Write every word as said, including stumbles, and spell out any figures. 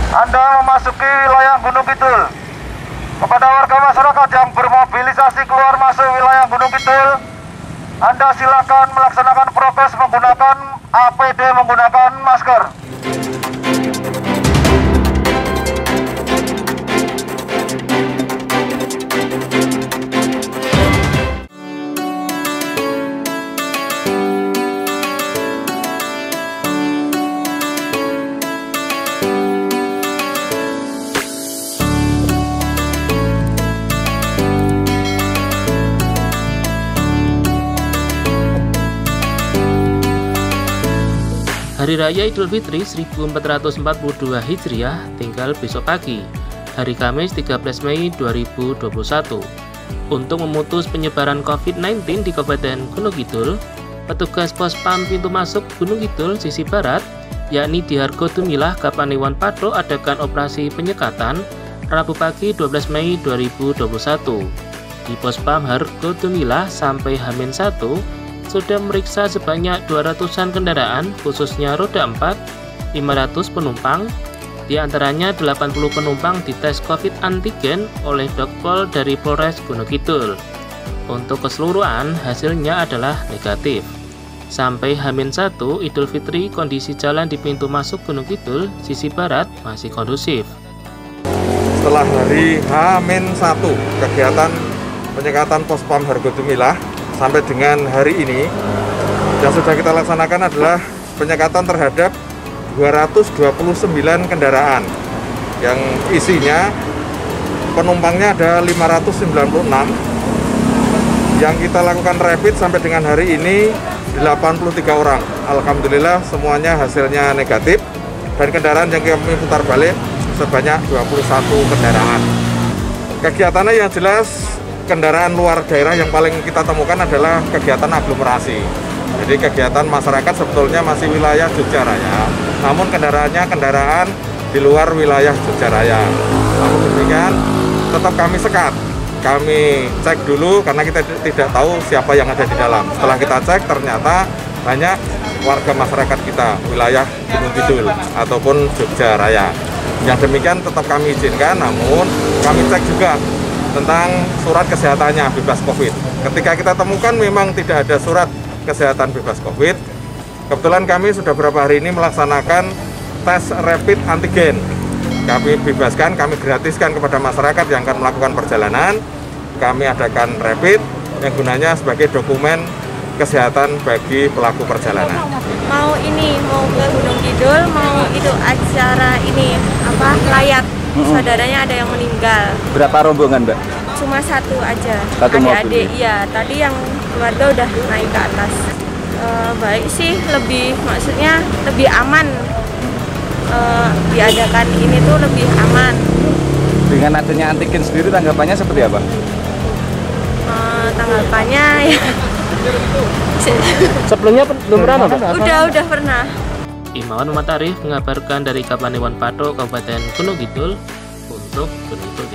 Anda memasuki wilayah Gunung Kidul. Kepada warga masyarakat yang bermobilisasi keluar masuk wilayah Gunung Kidul, Anda silakan melaksanakan prokes menggunakan A P D, menggunakan masker. Hari Raya Idul Fitri seribu empat ratus empat puluh dua Hijriah tinggal besok pagi, hari Kamis tiga belas Mei dua ribu dua puluh satu. Untuk memutus penyebaran COVID sembilan belas di Kabupaten Gunung Kidul, petugas pos pam pintu masuk Gunung Kidul sisi barat, yakni di Hargo Dumilah, Kapanewon Patok, adakan operasi penyekatan Rabu pagi dua belas Mei dua ribu dua puluh satu. Di pos pam Hargo Dumilah sampai H minus satu, sudah meriksa sebanyak dua ratusan kendaraan, khususnya roda empat, lima ratus penumpang, diantaranya delapan puluh penumpang dites COVID antigen oleh Dokpol dari Polres Gunung Kidul. Untuk keseluruhan, hasilnya adalah negatif. Sampai H minus satu Idul Fitri, kondisi jalan di pintu masuk Gunung Kidul sisi barat masih kondusif. Setelah hari H minus satu, kegiatan penyekatan pos pam Hargo Dumilah sampai dengan hari ini, yang sudah kita laksanakan adalah penyekatan terhadap dua ratus dua puluh sembilan kendaraan, yang isinya penumpangnya ada lima ratus sembilan puluh enam. Yang kita lakukan rapid sampai dengan hari ini delapan puluh tiga orang. Alhamdulillah semuanya hasilnya negatif, dan kendaraan yang kami putar balik sebanyak dua puluh satu kendaraan. Kegiatannya yang jelas, kendaraan luar daerah yang paling kita temukan adalah kegiatan aglomerasi. Jadi kegiatan masyarakat sebetulnya masih wilayah Jogja Raya, namun kendaraannya kendaraan di luar wilayah Jogja Raya. Namun demikian, tetap kami sekat. Kami cek dulu karena kita tidak tahu siapa yang ada di dalam. Setelah kita cek, ternyata banyak warga masyarakat kita wilayah Gunung Kidul ataupun Jogja Raya. Yang demikian tetap kami izinkan, namun kami cek juga tentang surat kesehatannya bebas COVID. Ketika kita temukan memang tidak ada surat kesehatan bebas COVID, kebetulan kami sudah beberapa hari ini melaksanakan tes rapid antigen. Kami bebaskan, kami gratiskan kepada masyarakat yang akan melakukan perjalanan. Kami adakan rapid yang gunanya sebagai dokumen kesehatan bagi pelaku perjalanan. Mau ini, mau ke Gunung Kidul, mau itu acara ini, apa, layat. Saudaranya ada yang meninggal. Berapa rombongan, Mbak? Cuma satu aja. Satu adik-adik, iya. Tadi yang keluarga udah naik ke atas. E, baik sih, lebih maksudnya lebih aman. E, diadakan ini tuh lebih aman. Dengan adanya antigen sendiri, tanggapannya seperti apa? E, tanggapannya ya. Sebelumnya belum pernah, Mbak? Udah, udah pernah. Imawan Muhammad Arif mengabarkan dari Kapanewon Patok, Kabupaten Gunung Kidul untuk Gunung Kidul.